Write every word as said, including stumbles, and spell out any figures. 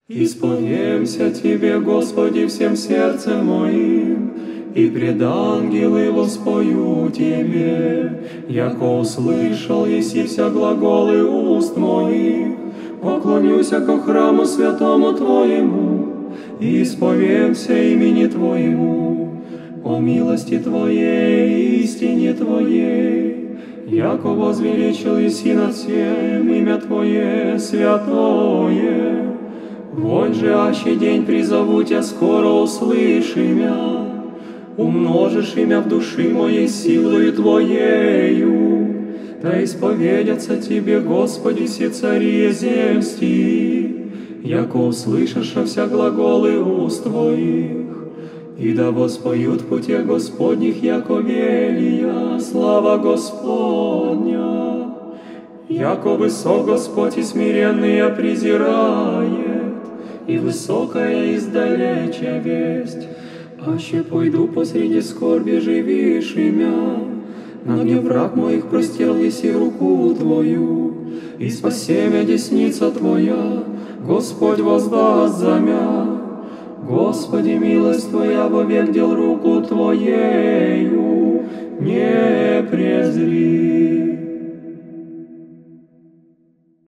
Исповемся Тебе, Господи, всем сердцем моим, и пред ангелы воспою Тебе, яко услышал еси вся глаголы уст моих, поклонюся ко храму святому Твоему, и исповемся имени Твоему, о милости Твоей и истине Твоей, яко возвеличил еси над всем имя Твое святое. Вонь же аще день призову Тя, скоро услышь имя, умножишь имя в души моей силою Твоею, да исповедятся Тебе, Господи, все цари земсти, яко услышишь вся глаголы уст Твоих, и да воспоют в пути Господних, яко велия, слава Господня, яко высок Господь и смиренные презирает, и высокая издалеча весть. Аще пойду посреди скорби, живишь имя, на гнев враг моих простерл еси руку Твою, и спасемя десница Твоя, Господь воздаст за мя. Господи, милость Твоя вовек дел руку Твоею, не презри.